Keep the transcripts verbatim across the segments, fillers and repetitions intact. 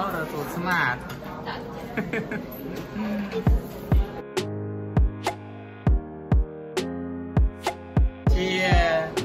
đó là tụt smart. Yeah.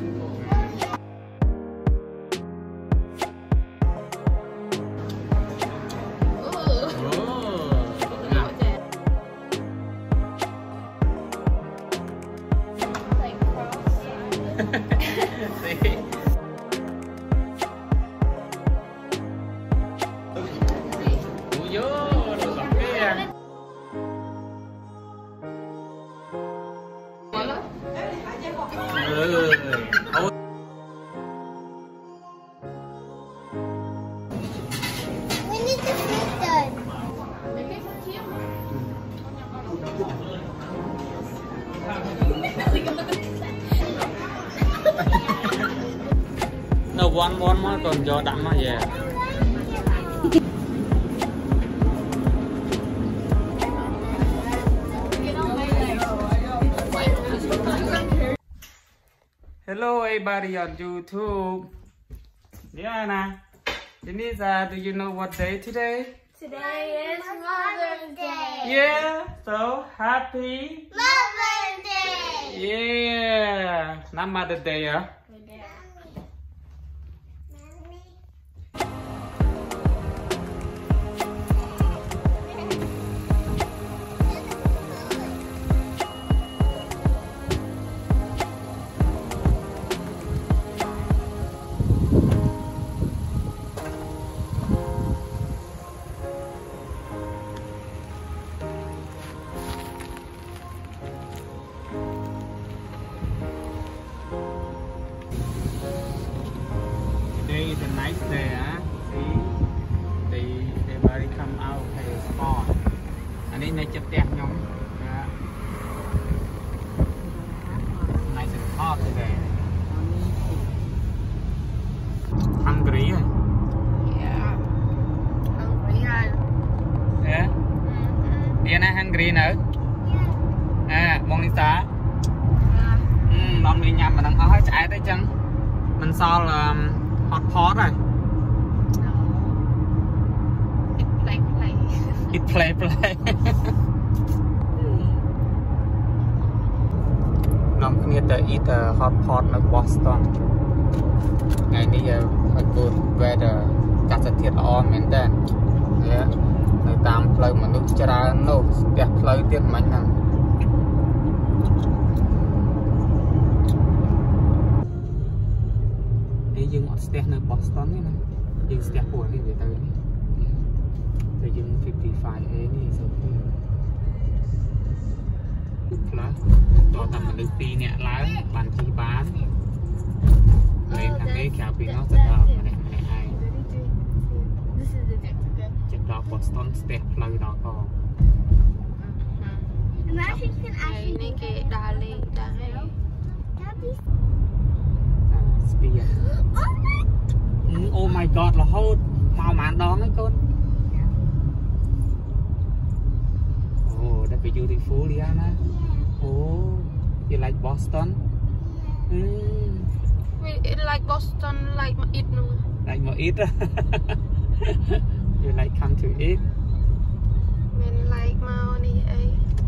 No one one more còn cho đậm mà về. Hello everybody on YouTube. Diana, Denisa, do you know what day today? Today is Mother's Day. Yeah, so happy Mother's Day. Yeah, not Mother's Day, huh? Today is a nice day, huh? See, they everybody come out play sport. And then they chụp đẹp nhóm. Yeah. Nice and hot today. Hungry, huh? Yeah. Hungry, huh? Yeah. Mm-hmm. Diana hungry nữa? À, bông đi xá. Yeah. Ừ, bông đi nhầm mà đang hỏi chạy tới chân. Mình so là hot pot rồi. No. It play play. It play play. Nôngគ្នាទៅ eat a hot pot នៅ Boston ថ្ងៃនេះ good weather អាកាសធាតុល្អមែនតើនៅតាមផ្លូវមនុស្សច្រើននោះផ្ទះផ្លូវទៀតមិនហ្នឹងយើងអត់ស្ទះនៅ Boston ទេណាយើងស្ទះពួកនេះវាទៅនេះតែយើង fifty-five A នេះសូមខ្លះតោះតាមមនុស្សពីរនាក់ឡើងបានជិះបានលេងខាងនេះក្រៅពីនោះទៅដល់ម្នាក់ម្នាក់ឯង This is the ticket. ចិត្តដល់ Boston ស្ទះផ្លូវដល់ក Imagine you can actually make it darling, darling. Spear. Oh my god, រហូតមកម៉ានដងហ្នឹងកូន Oh, that's beautiful, Diana. Oh, you like Boston? Mm. We like Boston, like it no. Like more eat. You like come to eat? Mình like mau đi ấy.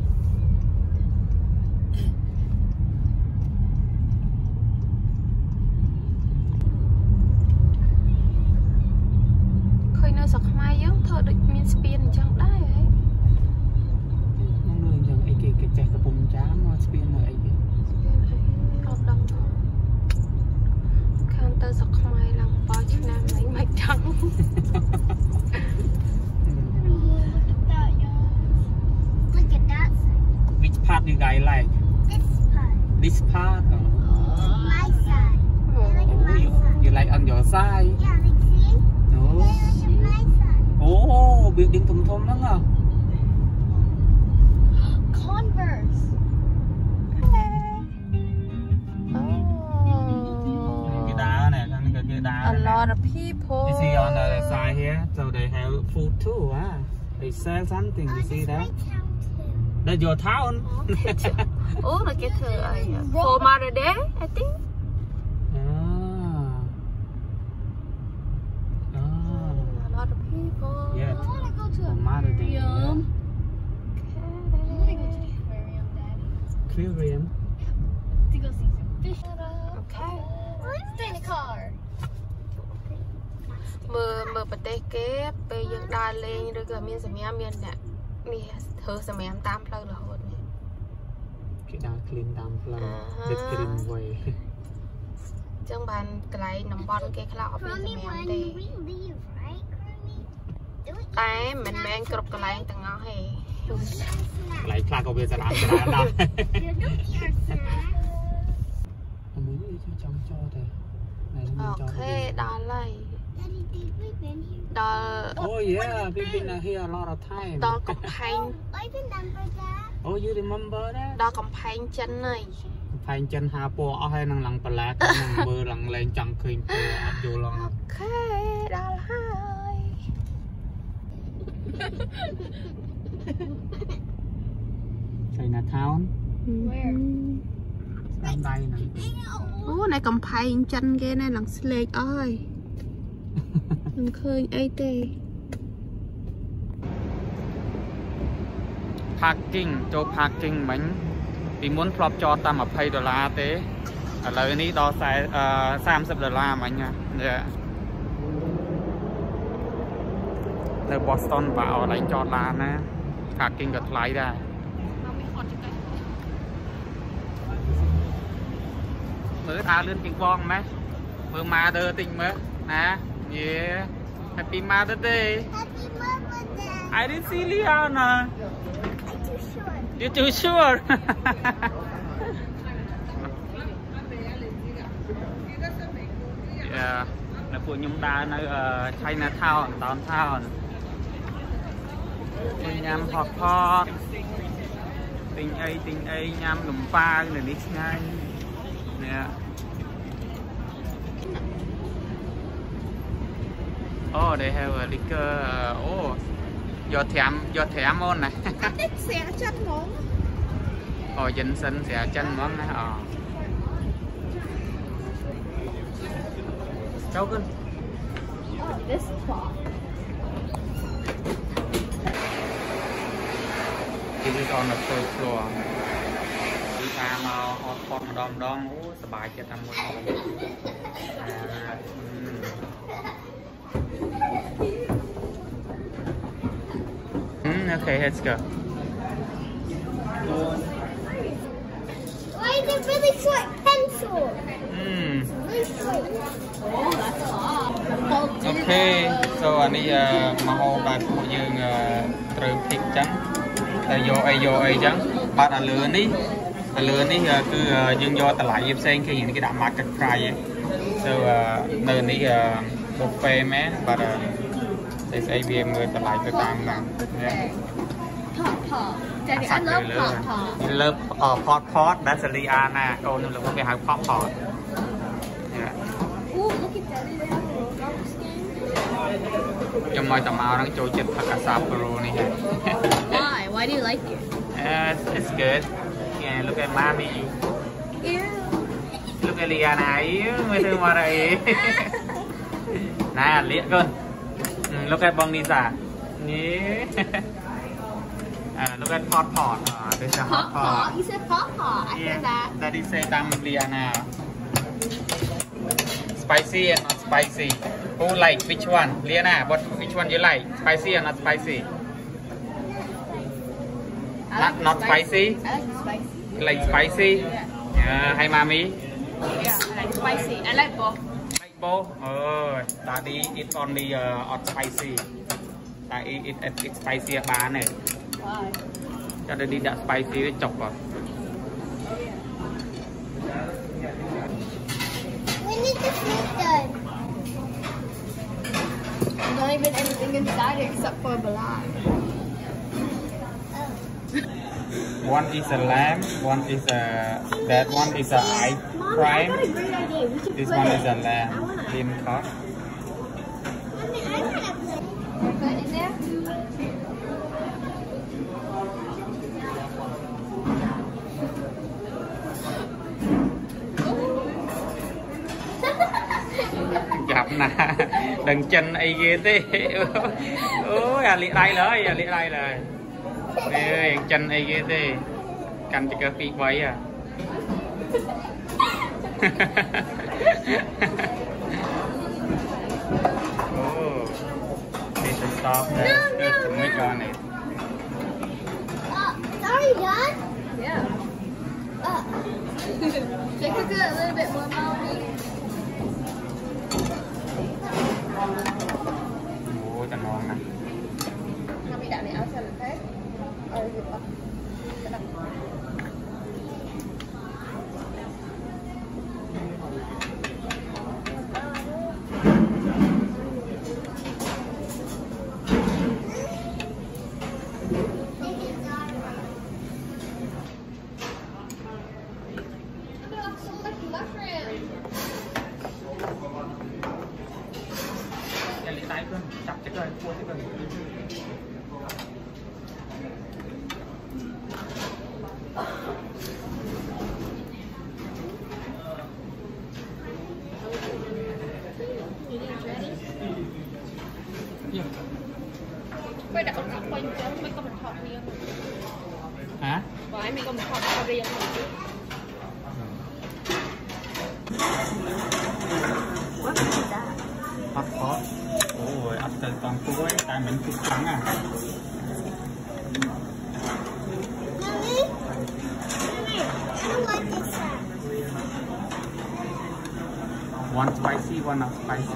Khơi nơi sọc mai giống thôi được miền Spain chẳng đấy ấy. Nó nơi chẳng ấy kì cái chạy cái bùng chám nó Spain nơi ấy kì. Spain ấy, ọt đông thôi. Khăn tơ sọc mai lòng bao nhiêu năm lấy mạch trắng. Look at that. Which part you guys like? This part. This part? Oh. My side. I like Oh, my you, side. you like on your side? Yeah, like see? No. I like my side. Oh, building thùng thùng lắm à? Converse. Cái đá này, cái cái đá A này. lot of people. You see on the other side here, so they have food too. Ah, they sell something. You see that? That's your town. Oh, look at her. Uh, for Mother's Day, I think. Ah. Ah. A lot of people. Yeah. vừa bật tê kế bây giờ đa lên rồi giờ miền sầm miền miền nè đi thử sầm miền tam lâu là hồn cái đá clean tam lâu rất clean vậy trong bàn cái nằm bon cái khao bên sầm miền đi tay mình mang cột cái này tầng ngõ hè lại khao có về sạp sạp đó ok đó lại đó oh yeah we've been here a lot of time đó cầm phanh oh you remember that đó cầm phanh chân này phanh chân hà po ở hay năng lằng bờ lạc năng bờ lằng lên chẳng khơi po ở vô lòng ok đó lại Chinatown Where đây nè ô này cầm phanh chân cái này lằng slate ơi đừng khơi ấy tê parking ចូល parking មិញពីមុនធ្លាប់ចតតាមยี่สิบដុល្លារទេឥឡូវនេះដល់สามสิบដុល្លារមិញណានៅ Boston បើអត់ឡើងចតឡានណា parking ក៏ថ្លៃដែរមើលថាលឿនជាងបងម៉េះមើល Mother តិចមើលណា Yeah Happy Mother Day Happy Mother Day I didn't see Liana You're too short You're too short Yeah នៅពួកខ្ញុំដើរនៅ Chinatown downtown ញ៉ាំ hot pot ទិញអីទិញអីញ៉ាំនំប៉ាវនៅនេះឆ្ងាញ់នេះ Oh, they have a liquor. Uh, oh, do thèm, do thèm món này. Xẻ chân món. Oh, dân sinh xẻ chân món này. Oh. Cháu cưng. Oh, this cloth. This is on the third floor. Đi ta màu hot pot mà đom đom. Oh, sờ bài chết ăn một món. Okay, let's go. Why is it really short pencil? Mm. Really short. Oh, that's a lot. Okay, so anh đi mà hồ bạn của dương từ thịt trắng, từ vô ai vô ai trắng, bạn ăn lừa ní, ăn lừa ní cứ dương do ta lại dịp sen khi những cái đạm mạc cực cay ấy, so nơi ní buffet mé, bạn they say we người ta lại từ tam là, Pot pot. Daddy, I love pot pot. You love uh, pot pot. That's a Liana. Oh no, look we have pot pot. Yeah. Ooh, look at Daddy. They have a Roblox game. Trong mọi tầm áo đang trôi chật thật cả sạp pro này. Why? Why do you like it? Uh, it's, it's good. Yeah, look at mommy. Ew. Look at Liana. Ew, người thương mà đây. Nè, liệt con. Look at bông Nisa. Yeah. Uh, look at pot pot. Uh, this is a hot Pot pot. You said pot pot. I Yeah, said that. that is say tam Liana. Spicy and not spicy. Who like which one? Liana, what which one you like? Spicy or not spicy? I Not like not spicy. I like the spicy. You like spicy? Yeah. Uh, hi mommy. Yeah, I like spicy. I like both. Like both. Oh, daddy eat only uh, hot spicy. Daddy eat it, it spicy ở bán này. Why? Cho daddy đã spicy để chọc vào. We need the food done. Not even anything inside it except for Balad. One is a lamb, one is a that one is a ice prime. This one is a lamb, lean cut. Put it in there. Chập nè, đừng chân ai ghê thế. Ôi, à liệt đây rồi, à liệt đây rồi. Ê, chân ai ghê thế. Canh cho cái phi quay à. Oh. side for it. Yeah. Quay đặt con thọc quanh chứ, mấy con thọc riêng. Hả? Vậy mấy con thọc riêng rồi chứ. What is that? Hot pot. Ôi, ấp từ toàn túi, tại mình chút trắng à. Mommy? Mommy, I don't like this one. One spicy, one not spicy.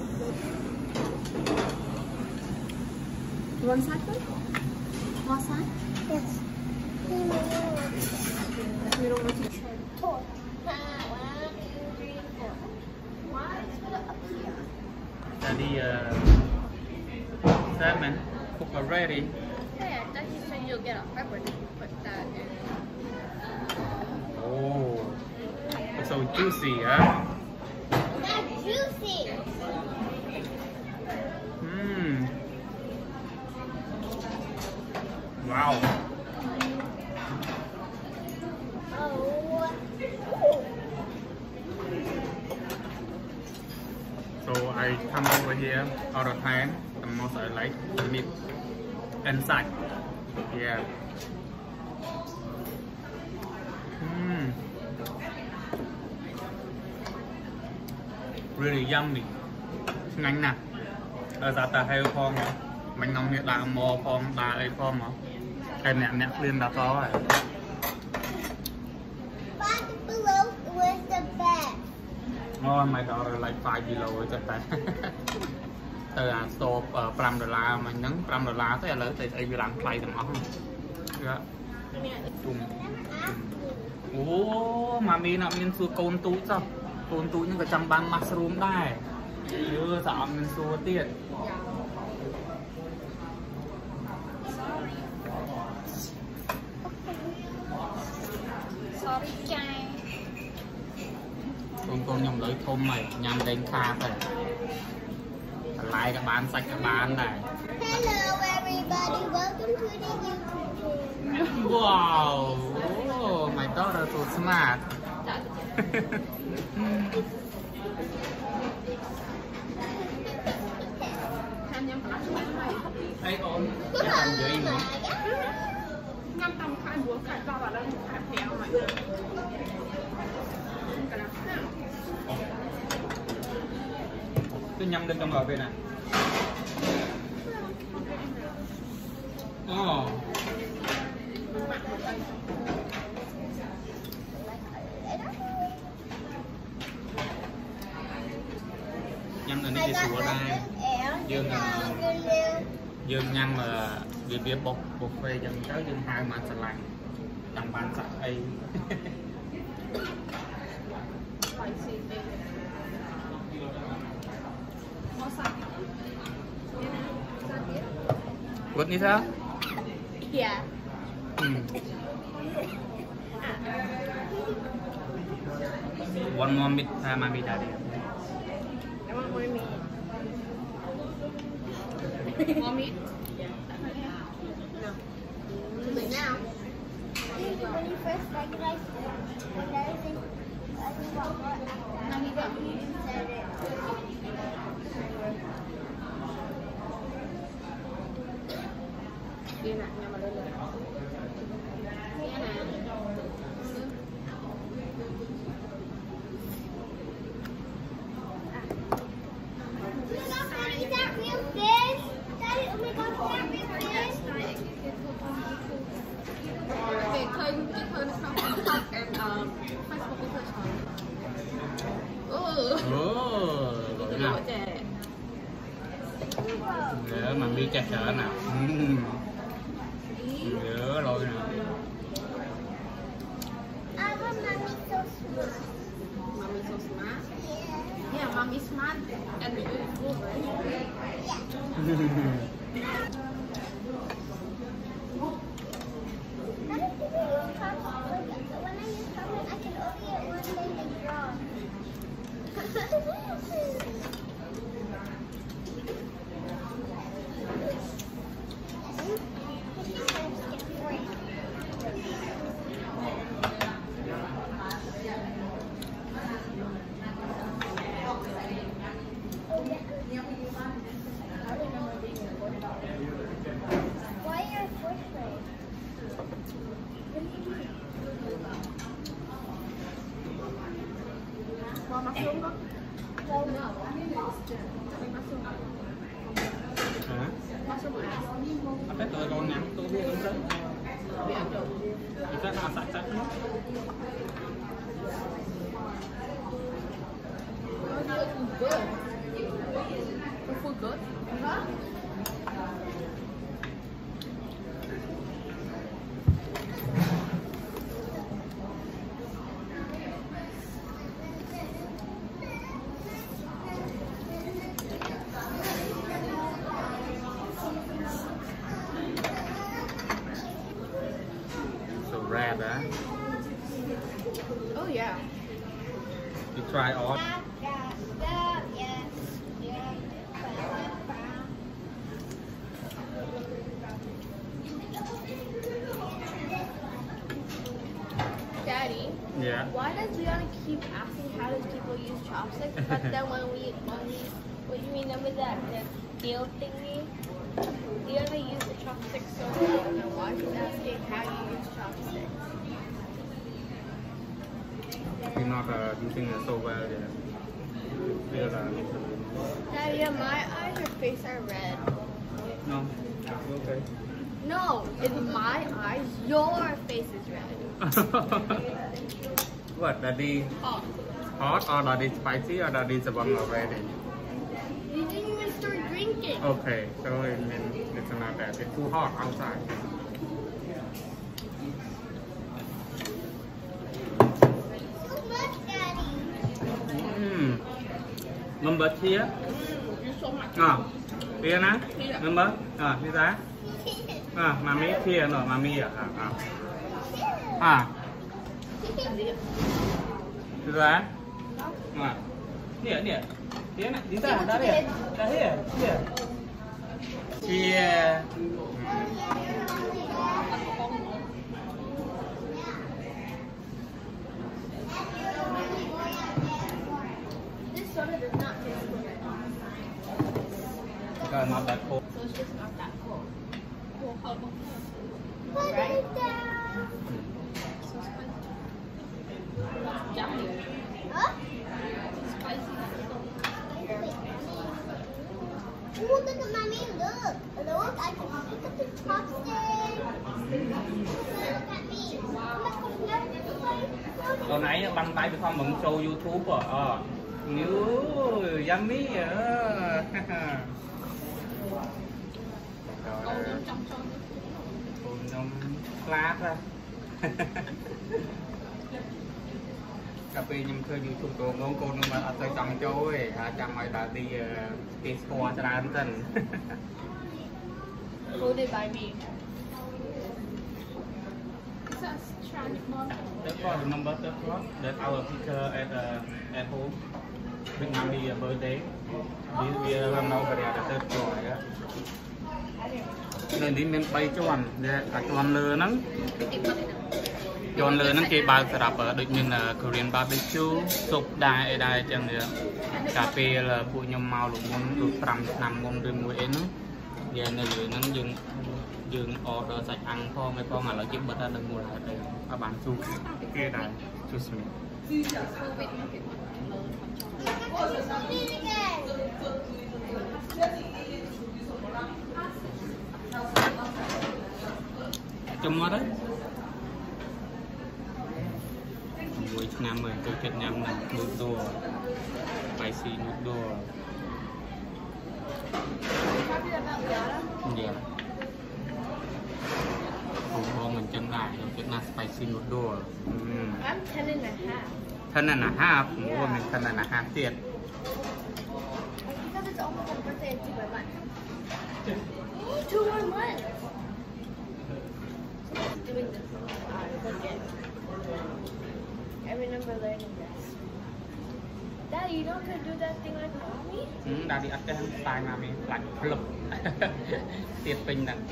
You want side food? More side? Yes. You don't want to try. Four. One, two, three, four. Why is it up here? Daddy, uh, salmon, cook already. Yeah, that you said you'll get a pepper and put that in. Oh, it's so juicy, huh? That's juicy. Mmm. Wow. Oh. So I come over here all the time. The most I like the meat inside. Yeah. Mmm. Really yummy. Ngon nè. Ở giá ta hay phong hả? Mình nông hiện đại mò phong, đà ấy phong hả? Cái nẹ nẹ lên là có rồi. Five below was the best. Oh, my daughter like five below chắc tại. Từ à stop ở năm đô la mà nhấn năm đô la thế là lấy từ ai làm play tầm ống. Dạ. Chung. Ồ, mà mi nó miên xua côn túi sao? Côn túi nhưng có trăm ban mushroom đây. Chưa sợ miên xua tiệt. Sorry, chay. Con con nhầm lưỡi thôm mày, nhằm đánh kha phải. Lại các bạn sạch các bạn này. Hello everybody, welcome to the YouTube channel. Wow, oh, my daughter so smart. Tham nhâm cả chúng mày. Hey, ổn. Cái phần dưới nữa. Ngâm tầm khai búa khai to vào đây khai theo mày. Cả là sao? Tôi nhâm được trong ở bên này. Oh. Nhâm là nó chỉ sủa đây. Dương là dương nhâm là vì biết bột bột phê dân tới dương hai mà sạch lạnh tầm bàn sạch ấy. Quất như sao? Yeah. Ừ. One more meat, uh, mommy daddy. I want more meat. More meat? No. But now. When you first recognized it, when everything, I think about what Mommy got you said it. Đi nè, nhà mà lên lên. Nghe nè. Is that real fish? Daddy, oh my god, is that real fish? Về khơi, cái khơi nó xong TikTok and um, Facebook cũng khơi xong. Ừ. Oh, Cái nào. lỗ trẻ. Nhớ mà đi chặt chở nào. Uhm. Nhớ rồi nè. I want mommy so smart. Mommy so smart. Yeah. Yeah, mommy smart and beautiful, right? How do people use chocolate? Like, when I use chocolate, I can only get one thing and draw. Mau mushroom không? Đâu. Mushroom. Hả? Mushroom ở đây. Ở đây tôi còn nhắm tôi biết không đấy. Bị ăn được. Thì chắc là sạch sạch lắm. Good. The food good? Huh? So red, huh? Oh yeah. You try all. Daddy, Yeah. Why does Leon keep asking how does people use chopsticks? But then when we, when we, what do you remember that the deal thingy? Leon they use the chopsticks so well. And then why she's asking how you use chopsticks? You're not uh, using it so well yet. Feel uh, Daddy, yeah, my eyes or face are red. no. Okay. No, in my eyes, your face is red. What? Daddy Oh. hot or daddy spicy or daddy sabang already? You didn't even start drinking. Okay, so it means it's not that. It's too hot outside. So much, Daddy. Mm. Number here. You're so much. À, here na. Here. Number. À, như thế. À, mami here no, mami à. À. À. À. Như thế. À. Nè, nè. Here này, đi ra, ra đây. Ra here, here. Here. This soda does not taste good. Uh, not that cold. So it's just not that cold. Cool, how about Put Right. it down. so spicy? Yummy. Huh? Spicy. Ooh, look at mommy, look. Look, I can pick up the chopstick. Look at me. Hồi nãy băng tay bị Phong vẫn show YouTube rồi. Ờ. Như yummy à. Câu đến trong trong. Ôi nhom lát ra. Cà phê nhưng khơi YouTube của ngôn cô nhưng mà ở tới trong châu ấy, à chẳng ai đã đi đi score cho ra dần. Voted by me. Is that tragic mom? That's all remember that one. That's our picture at uh, at home. Big mommy birthday. We we have now very at the third floor. Nên đi miền Tây chọn để cả chọn lừa nắng. Chọn lừa nắng cái bao sạp ởដូចមាន Korean barbecue ស៊ុបដែរអីដែរចឹងកាពេលពួកខ្ញុំមកលោកមុនដូច5ឆ្នាំមុនឬមួយអីហ្នឹងវានៅលើហ្នឹងយើងយើង order សាច់អាំងផងហើយផងឥឡូវគេបិទដល់នៅមូលហេតុអីអត់បានស៊ូគេដែរស៊ូស្មី Trong mắt đấy mùi năm rồi tôi kết nhắm là noodle spicy noodle dạ không có mình chân lại rồi kết là spicy noodle mm. I'm ten and a half. Ten and a half mua mình ten and a half tiền Because it's almost my birthday in two more months. Two more months. Doing this. I forget. I remember learning this. Daddy, you don't gonna do that thing like mommy? ừ, đã đi ăn cái style mà mình lạnh lụp tiệt bình nè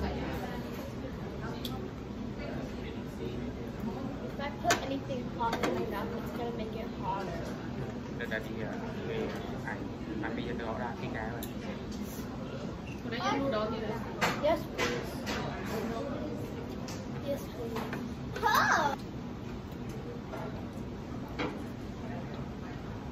If I put anything hot in my mouth, it's gonna make it hotter. để đã đi về ảnh mà bây giờ đó ra cái cái rồi When I get noodle, you Yes, please. Yes, please. Huh?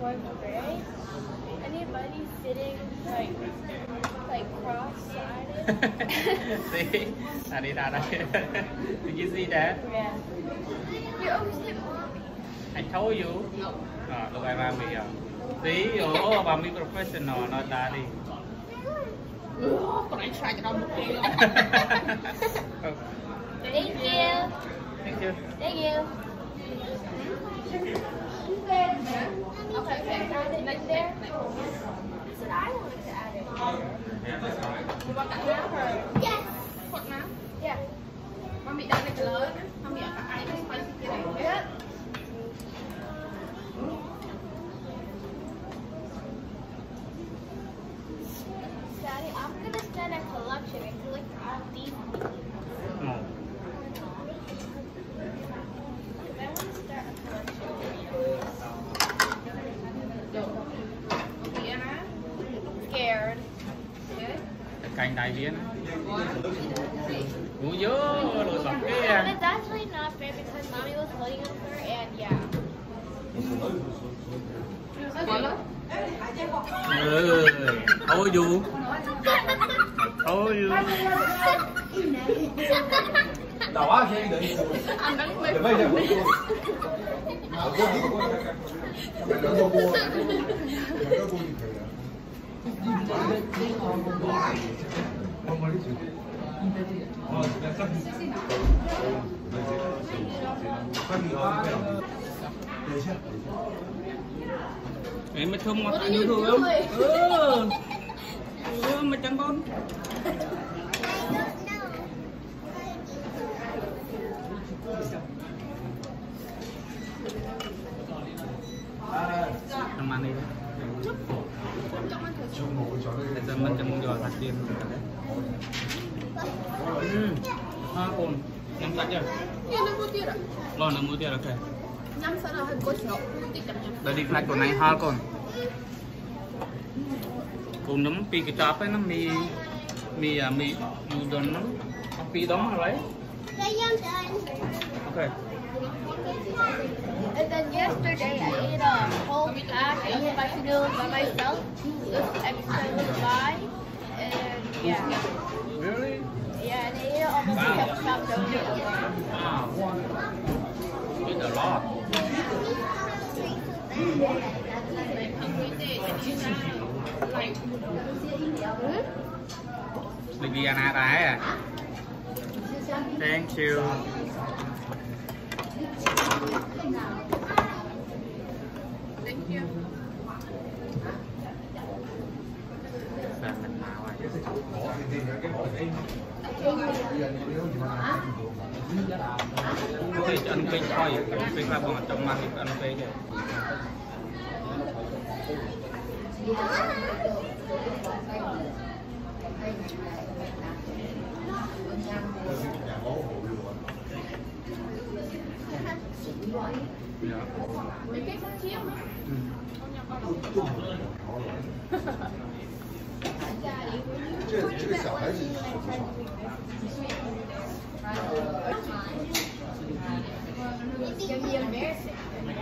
going to break. Anybody sitting like like cross-sided? See, I did that. Did you see that? Yeah. You always hit mommy. I told you. No. Ah, look at mommy. See, oh, mommy professional, not daddy. Còn anh trai cho nó một cái Thank you. Thank you. Thank you. Okay, okay. Like there. That's what I wanted to add it. You want that now or? Yes. What now? Yeah. Mommy đặt cái lớn, mommy ở cả ai cái spicy cái này hết. Daddy, I'm gonna start a collection and collect all these. No. I want to start a collection. Yeah, man. Scared. Okay. Cành đại biến. Ui dơ, đồ sọc But kia. it's actually not fair because mommy was holding up her and yeah. Ừ, thôi dù. Thôi dù. Đầu á xe đi. Anh đánh Để mấy giờ cũng Em mới thương mà như thương không? Ừ. Ừ, mà chẳng con. Làm ăn đi đấy. Để cho mình chấm giò thật tiền. Ừ. Ha con. Nhắm sạch chưa? Kia nó mua tiền ạ. Lo nó mua tiền rồi kìa. Nhắm sao nào hay có chậu. Tích chậm chậm. Đây đi khai của này ha con. Cùng nấm pi cái chop ấy nó mì mì à mì udon nó pi đóng ở đấy. Okay. And then yesterday I ate a whole pack of spicy noodles by myself with extra fries and yeah. Really? Yeah, and I ate it almost like a chopped donut. Wow. Eat a lot. Liviana đấy à? Thank you. Thank you. Sao mình nào rồi? Ôi, ăn cây thôi, ăn cây là bọn trong mặt thì ăn cây chứ. Daddy, 这这个小孩子是不少。 it's gonna be embarrassing.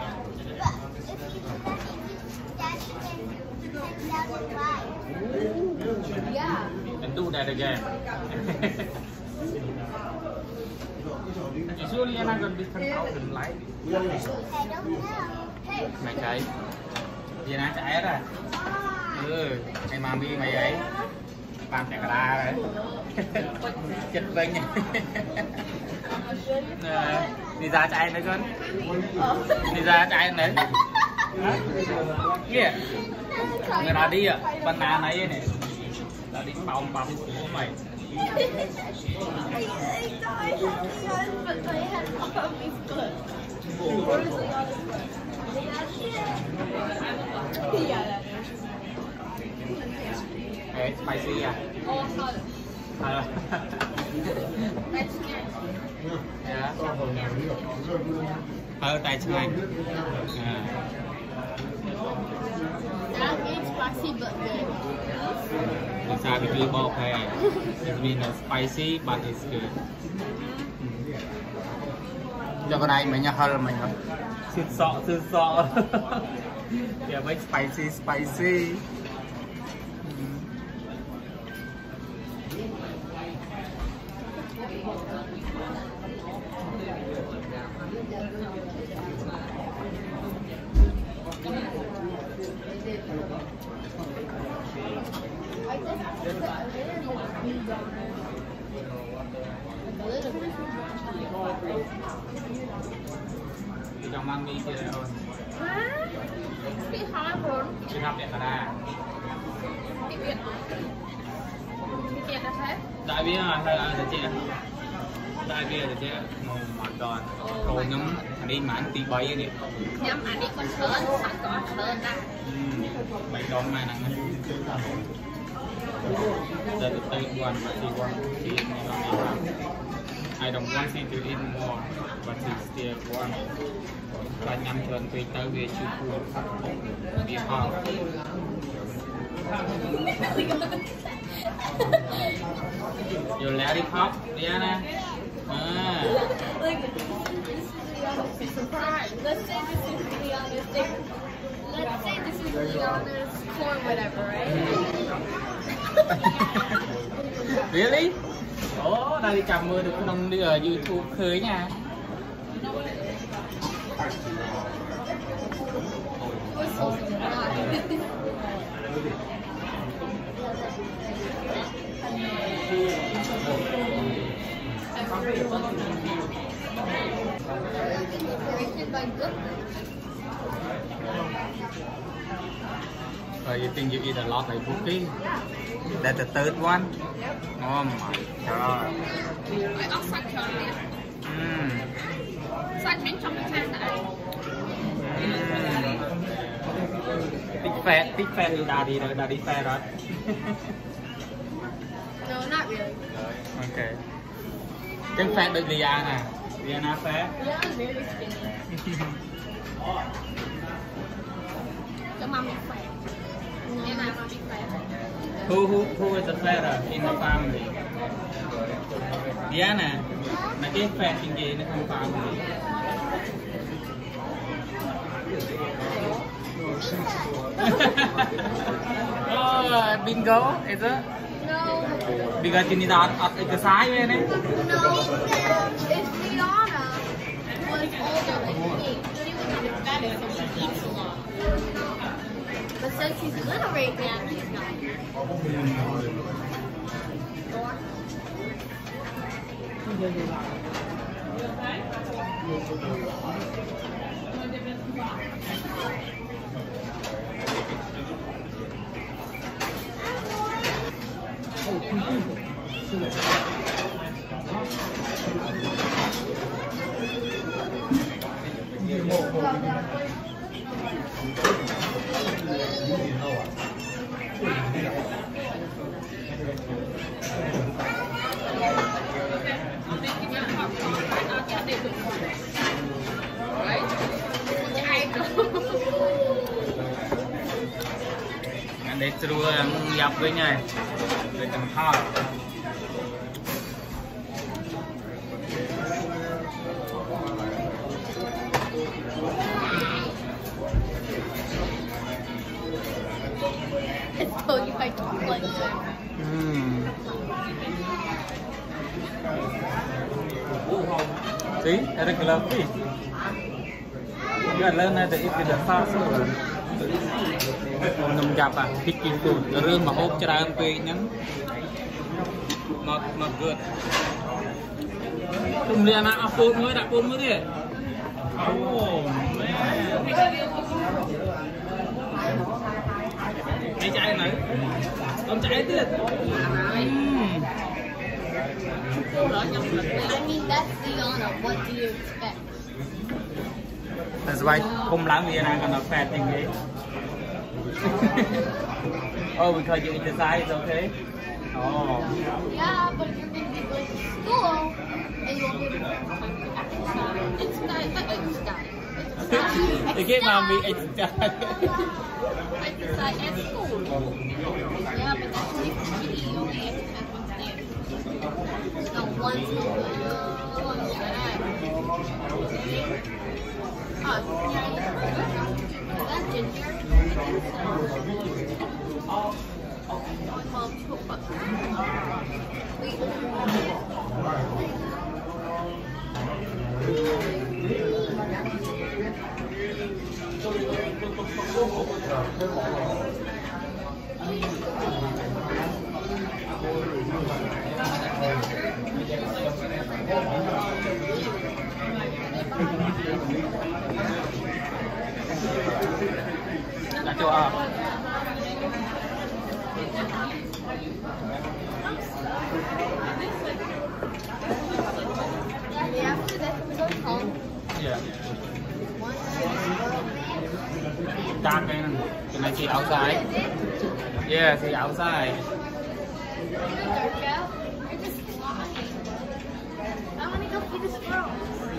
Yeah. And do that again. Usually I'm not gonna be cut out in light. I don't know. Hey. Mày chạy. Gì nè chạy rồi. Ừ, mày mà mi mày vậy. Bạn chạy ra rồi. Chết vinh. Đi ra chạy nữa con. Đi ra chạy nữa. Kia. Người nào đi à? Bên nào này nè. Là đi bồng bồng của mày. But my head probably split. Yeah, that is. Hey, spicy à? Oh, sorry. À. That's good. Dạ. Ờ, tại sao anh? À. That is spicy but good. It's actually okay. It's been spicy, but it's good. cho con này mình hơi là mình không sụt sọ sụt sọ kìa mấy spicy spicy trong mang đi kia rồi. Bị hot rồi. Chị học đẹp ra. Bị Việt. Bị Việt là thế. Đại bia à hay là chị? Đại bia là chị. Ngon mà đòn. Rồi nhóm đi mà ăn tí bay đi. Nhóm ăn đi con thớn, sẵn có thớn đã. Bảy đón mà nặng. Giờ từ từ quan mà chị quan chị I don't want you to eat more, but you still want. Và nhằm chuẩn tùy tới về chữ cuốn bị hò. Dù lẽ đi khóc, đi á nè. À. Surprise. Let's say this is Liana's thing. Let's say this is Liana's corn, whatever, right? Really? Ồ, đây đi chạm mưa được nông đi ở YouTube khơi nha. So you think you eat a lot like cookie? That's the third one? Oh my god. I also tried it. Mm. So I changed on the time that Mm. Big fat, big fat is daddy, daddy fat, right? No, not really. Okay. Cái fat được Liana nè. Liana fat. Liana's very skinny. Your mommy fat. And I'm mommy fat. Who who who is the fatter in the family? Diana, là cái fat in gì nó không family. Oh, bingo, is it? No. Because you need to exercise, right? No. It's Liana was older than me. She was even fatter, so she eats a lot. But since she's little right now, she's not. Để trưa dọc với nhau để cầm thoi I told you I don't like them. Mm. See, a regular fish. You gotta learn how to eat with the sauce. Nông gặp à, picky food. Rương mà hốt cho ra ăn tùy nhắn. Not, not good. Tùng liền à, food mới đặt food mới đi. Oh, man. Hãy chạy nữa. Ông chạy tiếp. Mm. I mean, that's Liana. What do you expect? That's why không làm gì là còn fat thing gì. Oh, because you exercise, okay? Oh. Yeah, but if you're going to be going to school and you want me to exercise, it's not exercise. Exercise. They get mommy exercise. Exercise at school. Yeah, but that's only for me. You only exercise once a day. No, one's open. Oh, that's ginger. My mom's cookbook. Wait. Đã chưa à? Yeah, after that, we go home. Yeah. One Tan cái này, cái này chị outside. Yeah, chị outside. dark out. You're just flying. I want to go feed the squirrels.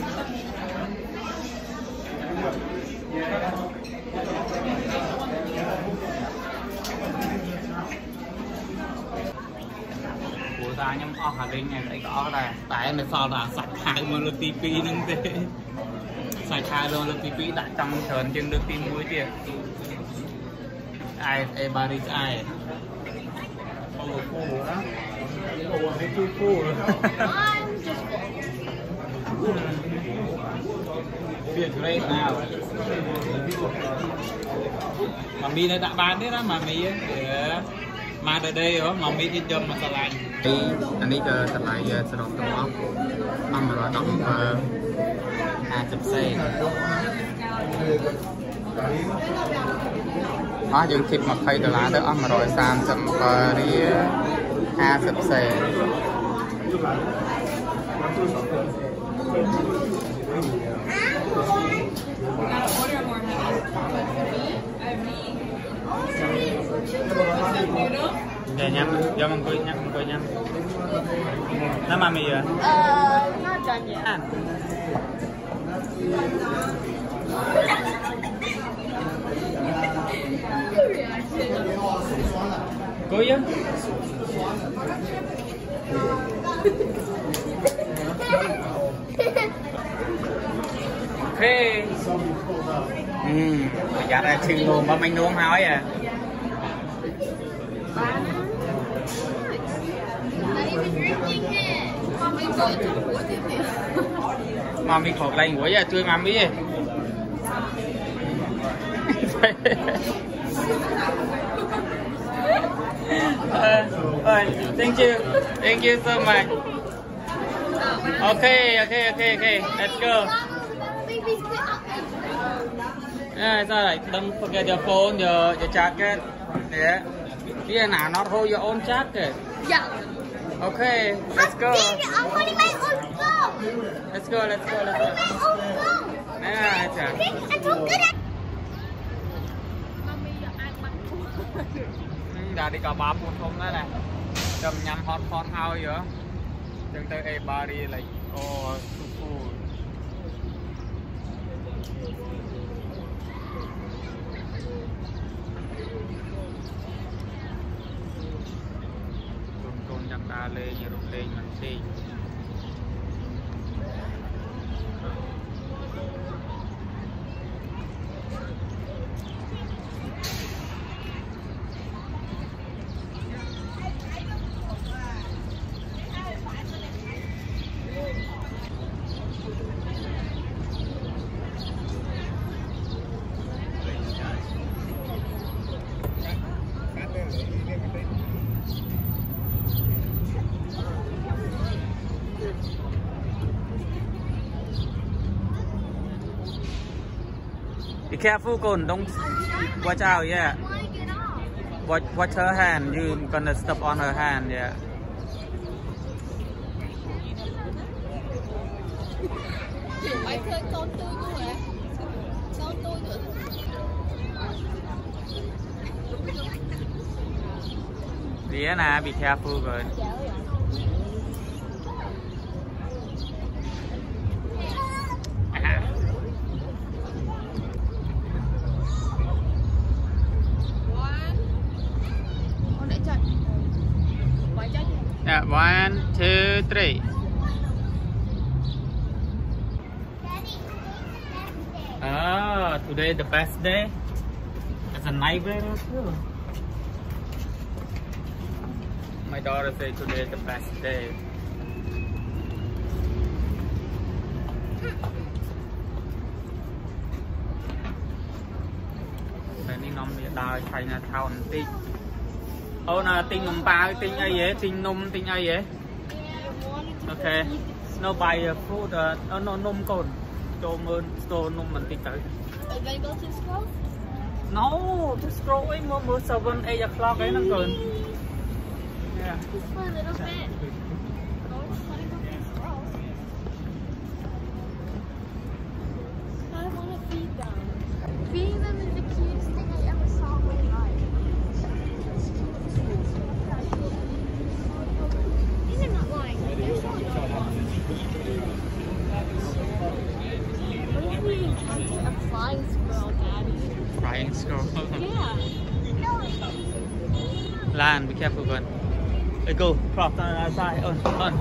Của ta nhắm o Hà Linh này thấy có đây, tại em sau là sạch hai mươi lượt tê pê nâng thế, sạch hai mươi lượt tê pê đã trong sờn chân được tim mũi tiệt, ai ai bà đi ai, ô phu nữa, ô hay phu phu nữa, I'm just full. Việt great nào, mà mi nó đã bán thế đó mà mi để mà ở đây đó mà mi đi cho mà sờ lại. Đi, anh đi cho sờ lại sờ đọc tầm ốc, ăn mà đóng hai chục xe. Đó dừng thịt mà khay từ lá tới ăn mà rồi sam chậm và đi hai chục xe. Dạ nhắm, do mình cười nhắm, mình cười nhắm. Nó mà mì à? Uh, not done yet. À. Cười á? Ok. Ừ, dạ ra chừng luôn mà mình luôn hỏi à. Not even drinking it. Mommy, go to what is this? Mommy khổ lành quá à, chơi mommy ơi. uh, uh, thank you, thank you so much. Okay, okay, okay, okay, let's go. Baby's quit up. Yeah, it's alright. Don't forget your phone, your your jacket. Yeah. Yeah, now not hold your own jacket. Yeah. Okay, let's go. Dang it, I'm holding my own phone. Let's go, let's go, let's I'm go. holding my own phone. Yeah, it's Okay, alright. I'm so good at. Đã đi có ba phút không đó nè. Cầm nhắm hot hot house vậy. Chẳng tới everybody like oh too full. Con con nhặt đá lên như rụt lên mình xì. Be careful, Kun. Don't watch out. Yeah. Watch, watch her hand. You gonna step on her hand. Yeah. Mày chơi con tôi luôn hả? Con tôi nữa. Diana, be careful, good. Yeah, one two three ah today the best day it's a night day too my daughter say today is the best day nôm đào China Town tí ô nè tinh nôm ba tinh ai vậy tinh nôm tinh ai vậy ok no buy food no no nôm cồn cho mơn store nôm mình tí tới no to scroll ấy mua mua seven eight o'clock ấy nó cồn yeah Feeding them is the cutest thing I ever saw in my life. These are not lying. They're showing off. What if we encounter a flying squirrel, Daddy? flying squirrel Yeah. Lan be careful good hey go prop on the outside on on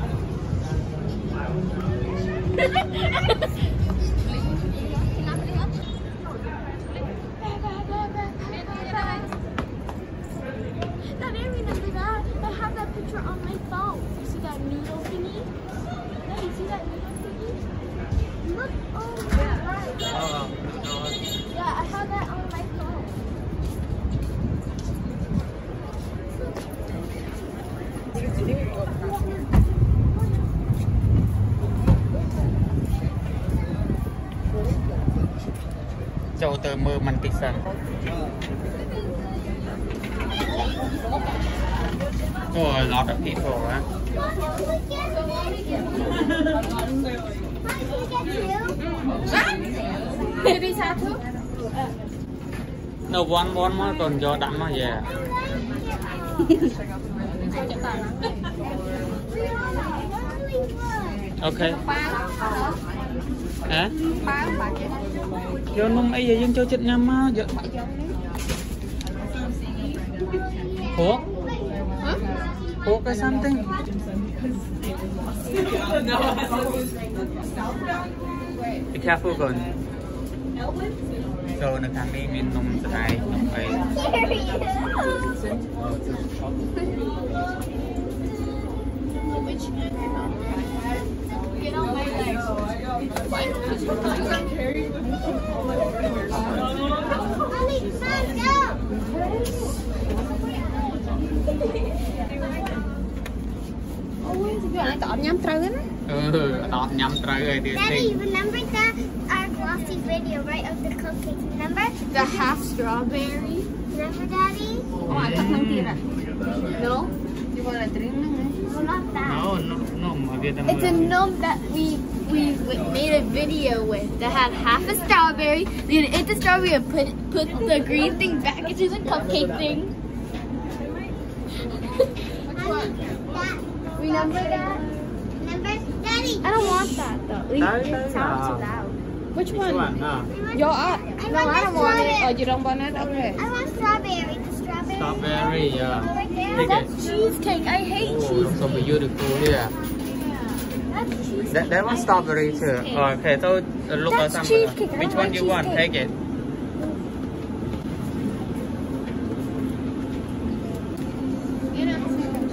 picture on my phone. You see that noodle thingy? Yeah, you see that noodle thingy? Look, oh yeah. Right. oh, oh. Yeah, I have that on my phone. Châu từ mưa mình tịch sẵn oh, a lot of people, huh? Baby's hat too? No, one, one more còn do đắm mà, yeah. Okay. Hả? Vô nông ấy giờ dân cho chết nhắm á. Ủa? Pork or something? Be careful con. So nó thằng đi miền nông từ này nông ấy. Get on my legs. Ai tỏ nhắm trâu á. Ừ, tỏ nhắm trâu rồi thì Daddy, remember that our glossy video, right, of the cupcakes? Remember? The half strawberry. Remember, Daddy? Oh, I thought nang tira. No? You want a drink? No, not that. no, no, no, mà Việt Nam. It's a gnome that we we made a video with that had half a strawberry. Then ate the strawberry and put put the green thing back into the cupcake thing. Remember that? Remember, Daddy? I don't want that though. It sounds too loud. Which one? one? No. Yo, I, I no, want I don't the want it. strawberry. Oh, you don't want it? Okay. I want strawberry. The strawberry. Strawberry, yeah. Right there. Take That's it. cheesecake. I hate Oh, cheesecake. so beautiful here. That's cheesecake. That, that one strawberry too. Oh, okay, so uh, look at That's some. cheesecake. I Which don't one like you want? cheesecake. Take it. You know.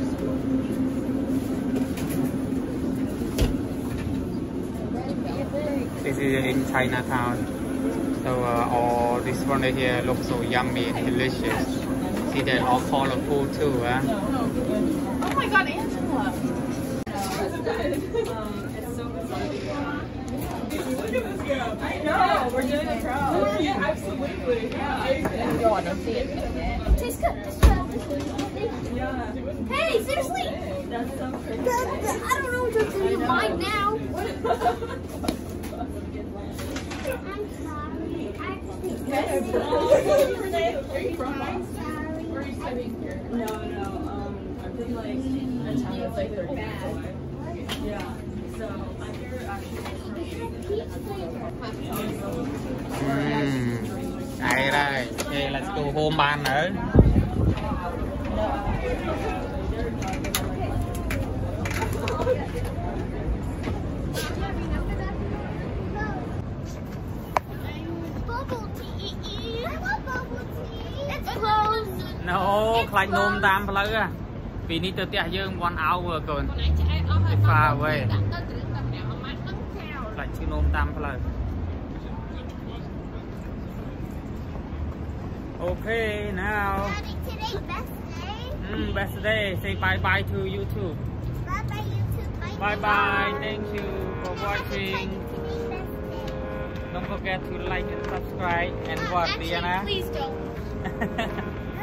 This is in Chinatown. So uh, all this one right here looks so yummy and delicious. See, they're all colorful too, huh? Oh my God, Angela. I know, we're doing a pro. Yeah, absolutely. Yeah. You want to see it? Tastes good. This one. Yeah. Hey, seriously. That's so pretty. I don't know what you're doing in mine now. I'm sorry. I actually. Where are you from? I'm sorry. Where are you studying here? No, no. Um, I've been like in town since like thirteen. Yeah. So I'm here actually. Mm. Đây đây. Okay, let's go home ban nữa. Bubble tea. I want bubble tea. It's closed. No ខ្លាចនោមតាមផ្លូវពីនេះទៅផ្ទះយើង one hour កូន far away ខ្លាចឈឺនោមតាមផ្លូវ Okay now Daddy, today's best day. mm, best day say bye bye to YouTube Bye bye YouTube. bye bye thank you for watching Today's best day. don't forget to like and subscribe and what Actually, Diana please don't.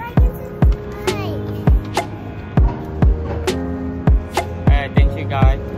Hey, thank you guys